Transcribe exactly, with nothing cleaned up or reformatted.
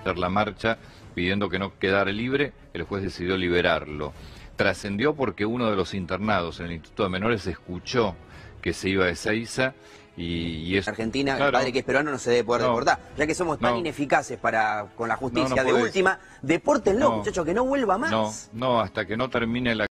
hacer la marcha pidiendo que no quedara libre, el juez decidió liberarlo. Trascendió porque uno de los internados en el Instituto de Menores escuchó que se iba a Ezeiza y, y es... Argentina, claro, el padre que es peruano no se debe poder no, deportar, ya que somos tan no, ineficaces para con la justicia. no, no de podés. última, depórtenlo, No, muchachos, que no vuelva más. No, no, hasta que no termine la